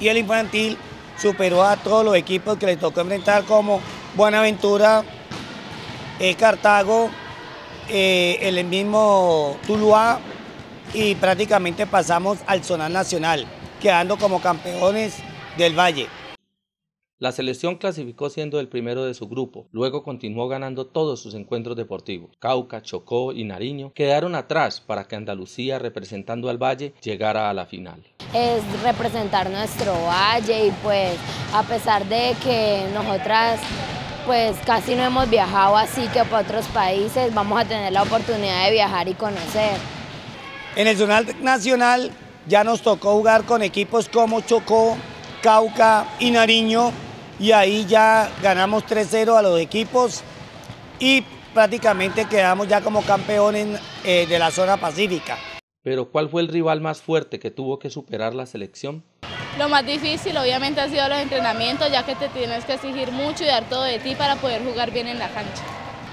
y el infantil superó a todos los equipos que les tocó enfrentar como Buenaventura, Cartago, el mismo Tuluá, y prácticamente pasamos al zonal nacional, quedando como campeones del Valle. La selección clasificó siendo el primero de su grupo, luego continuó ganando todos sus encuentros deportivos. Cauca, Chocó y Nariño quedaron atrás para que Andalucía, representando al Valle, llegara a la final. Es representar nuestro valle y pues a pesar de que nosotras pues casi no hemos viajado así que para otros países, vamos a tener la oportunidad de viajar y conocer. En el zonal nacional ya nos tocó jugar con equipos como Chocó, Cauca y Nariño, y ahí ya ganamos 3-0 a los equipos y prácticamente quedamos ya como campeones de la zona pacífica. Pero ¿cuál fue el rival más fuerte que tuvo que superar la selección? Lo más difícil obviamente ha sido los entrenamientos, ya que te tienes que exigir mucho y dar todo de ti para poder jugar bien en la cancha.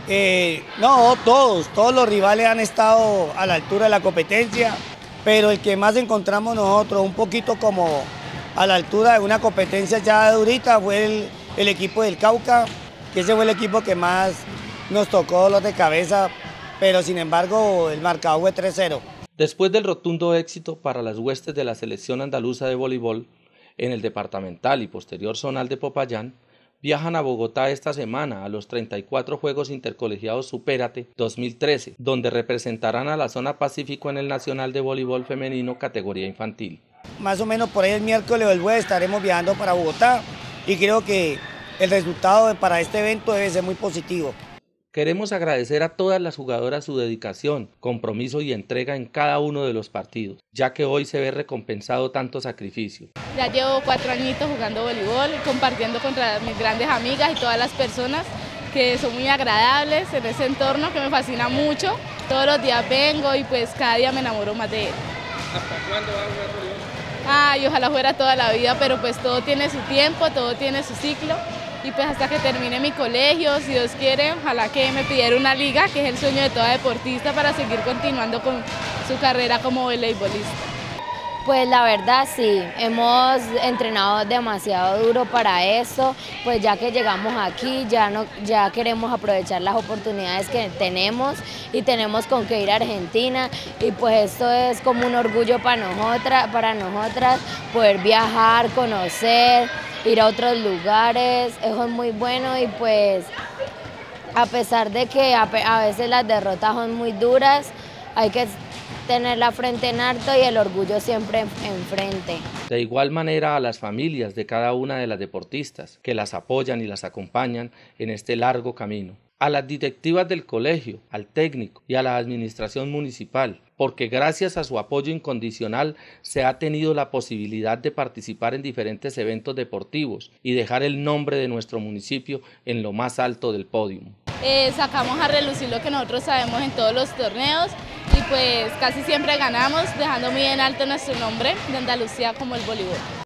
No, todos los rivales han estado a la altura de la competencia, pero el que más encontramos nosotros un poquito como a la altura de una competencia ya durita fue el equipo del Cauca, que ese fue el equipo que más nos tocó dolor de cabeza, pero sin embargo el marcador fue 3-0. Después del rotundo éxito para las huestes de la selección andaluza de voleibol, en el departamental y posterior zonal de Popayán, viajan a Bogotá esta semana a los 34 Juegos Intercolegiados Supérate 2013, donde representarán a la zona Pacífico en el Nacional de Voleibol Femenino categoría infantil. Más o menos por ahí el miércoles o el jueves estaremos viajando para Bogotá y creo que el resultado para este evento debe ser muy positivo. Queremos agradecer a todas las jugadoras su dedicación, compromiso y entrega en cada uno de los partidos, ya que hoy se ve recompensado tanto sacrificio. Ya llevo 4 añitos jugando voleibol, compartiendo con mis grandes amigas y todas las personas que son muy agradables en ese entorno que me fascina mucho. Todos los días vengo y pues cada día me enamoro más de él. ¿Hasta cuándo vas a jugar voleibol? Ay, ojalá fuera toda la vida, pero pues todo tiene su tiempo, todo tiene su ciclo. Y pues hasta que termine mi colegio, si Dios quiere, ojalá que me pidiera una liga, que es el sueño de toda deportista, para seguir continuando con su carrera como voleibolista. Pues la verdad sí, hemos entrenado demasiado duro para eso, pues ya que llegamos aquí ya queremos aprovechar las oportunidades que tenemos y tenemos con qué ir a Argentina, y pues esto es como un orgullo para nosotras poder viajar, conocer, ir a otros lugares. Eso es muy bueno y pues a pesar de que a veces las derrotas son muy duras, hay que tener la frente en alto y el orgullo siempre enfrente. De igual manera a las familias de cada una de las deportistas que las apoyan y las acompañan en este largo camino. A las directivas del colegio, al técnico y a la administración municipal, porque gracias a su apoyo incondicional se ha tenido la posibilidad de participar en diferentes eventos deportivos y dejar el nombre de nuestro municipio en lo más alto del podio. Sacamos a relucir lo que nosotros sabemos en todos los torneos y pues casi siempre ganamos, dejando muy en alto nuestro nombre de Andalucía como el voleibol.